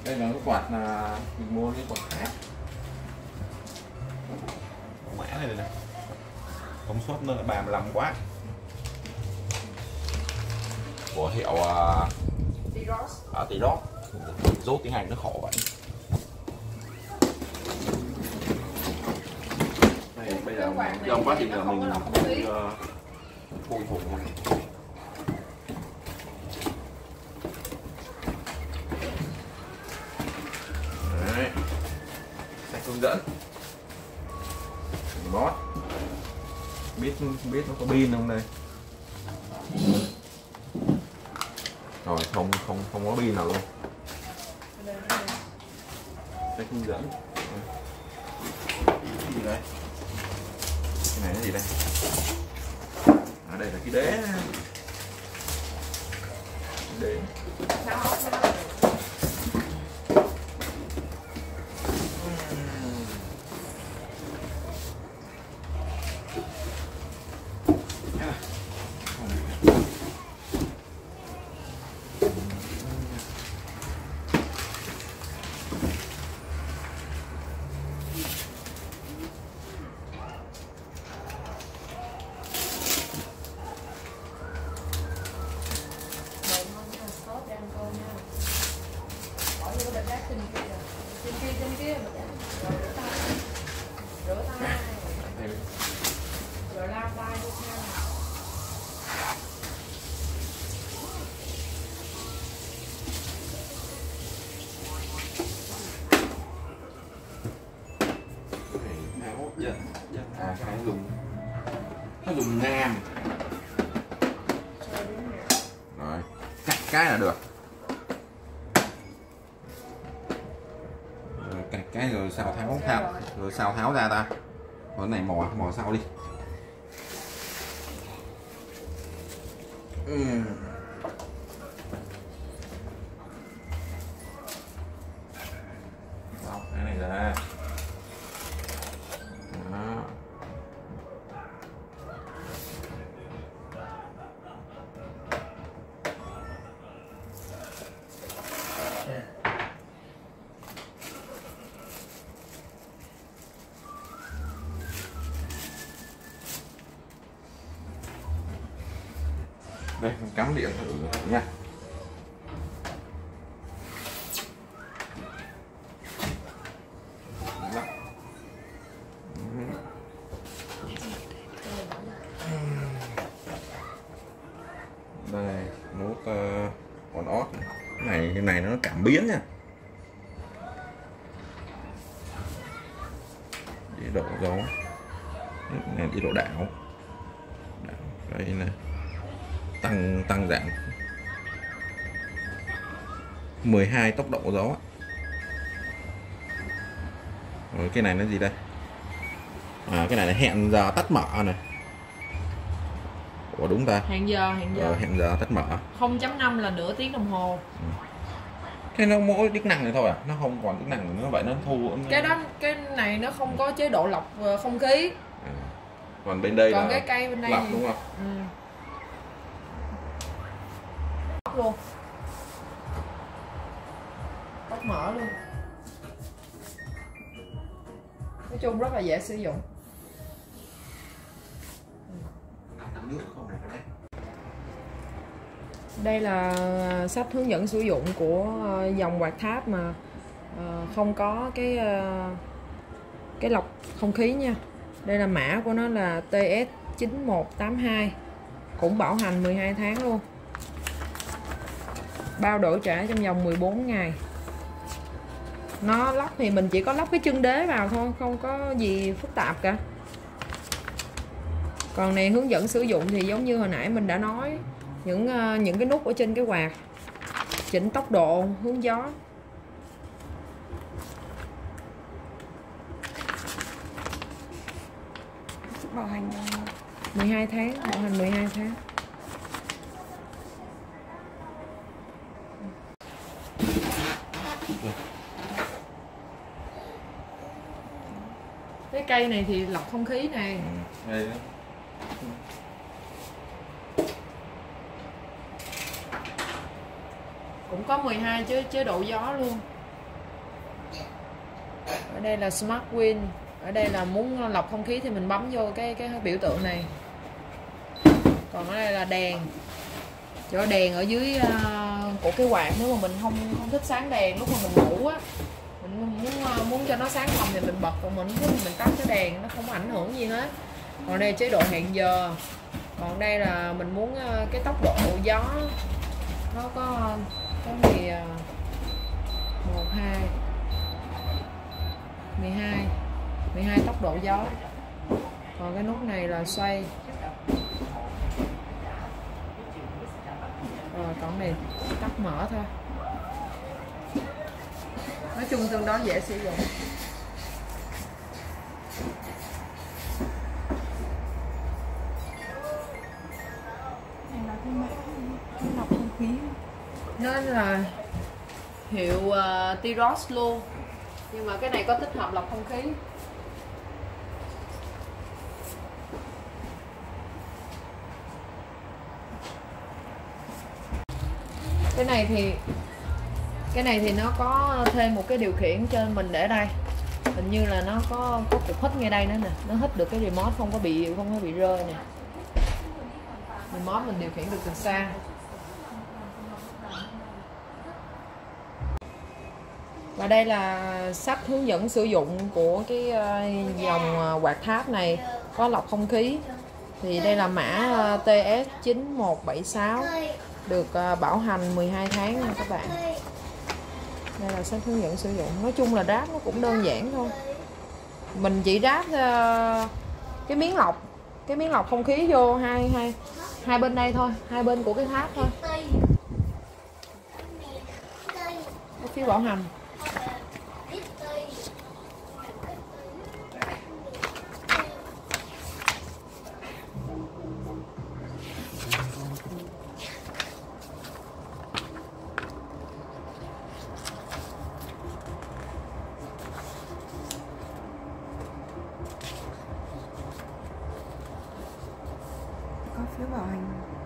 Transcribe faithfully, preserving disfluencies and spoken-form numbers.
Đây là cái quạt là mình mua cái quạt khác. Mã này đây này. Công suất nó là ba mươi lăm oát. Của hiệu uh, ở T-Ross. Rốt tiếng Anh nó khổ vậy. Đây, bây giờ trong quá trình là mình uh, khui thùng này. Đấy. Sách hướng dẫn. Bót. Biết biết nó có pin không đây? Rồi không không không có pin nào luôn. Sách hướng dẫn. Cái gì đây? Cái này là gì đây? Ở đây là cái đế. Đế. Rồi lao tay luôn nha. À, cái dùng nó dùng ngàm rồi cắt cái là được rồi, cắt cái rồi sao tháo tháo rồi sao tháo ra ta, cái này mò mò sau đi. uhm. Đó, cái này ra. Đó. Đây, mình cắm điện thử nha. Đây, nút uh, on off này, cái này nó cảm biến nha. Chế độ gió này, chế độ đảo, đảo đây này, tăng tăng giảm mười hai tốc độ gió. Rồi cái này nó gì đây? À, cái này là hẹn giờ tắt mở này. Ủa đúng ta? Hẹn giờ, hẹn giờ. Ờ, hẹn giờ tắt mở. không chấm năm là nửa tiếng đồng hồ. Ừ. Thế nó mỗi chức năng này thôi à? Nó không còn chức năng nữa, vậy nó thu. Cái đó, cái này nó không có chế độ lọc không khí. À. Còn bên đây còn là cái cây bên đây lọc thì... đúng không? Ừ. Luôn. Tắt mở luôn. Nói chung rất là dễ sử dụng. Đây là sách hướng dẫn sử dụng của dòng quạt tháp mà không có cái cái lọc không khí nha. Đây là mã của nó là T S chín một tám hai, cũng bảo hành mười hai tháng luôn, bao đổi trả trong vòng mười bốn ngày. Nó lắp thì mình chỉ có lắp cái chân đế vào thôi, không có gì phức tạp cả. Còn này hướng dẫn sử dụng thì giống như hồi nãy mình đã nói, những những cái nút ở trên cái quạt, chỉnh tốc độ, hướng gió. Bảo hành mười hai tháng, bảo hành mười hai tháng. Cái cây này thì lọc không khí này. Ừ, đây đó. Cũng có mười hai chứ chế độ gió luôn. Ở đây là Smart Win. Ở đây là muốn lọc không khí thì mình bấm vô cái cái biểu tượng này. Còn ở đây là đèn. Chỗ đèn ở dưới uh, của cái quạt, nếu mà mình không không thích sáng đèn lúc mà mình ngủ á, mình muốn uh, muốn cho nó sáng hồng thì mình bật, còn mình thích mình tắt cái đèn, nó không có ảnh hưởng gì hết. Còn đây chế độ hẹn giờ. Còn đây là mình muốn uh, cái tốc độ gió nó có cái gì uh, một, hai, mười hai, mười hai tốc độ gió. Còn cái nút này là xoay. Rồi còn này tắt mở thôi. Nói chung tương đối dễ sử dụng. Này là cái mã lọc không khí. Nó là hiệu uh, Tyros luôn, nhưng mà cái này có tích hợp lọc không khí. Cái này thì cái này thì nó có thêm một cái điều khiển cho mình để đây, hình như là nó có có cục hít ngay đây nữa nè, nó hít được cái remote, không có bị không có bị rơi nè. Remote mình điều khiển được từ xa. Và đây là sách hướng dẫn sử dụng của cái dòng quạt tháp này, có lọc không khí. Thì đây là mã T S chín một bảy sáu, được bảo hành mười hai tháng nha các bạn. Đây là sách hướng dẫn sử dụng. Nói chung là ráp nó cũng đơn giản thôi. Mình chỉ ráp uh, cái miếng lọc, cái miếng lọc không khí vô hai hai hai bên đây thôi, hai bên của cái tháp thôi. Có phiếu bảo hành. Có phiếu bảo hành.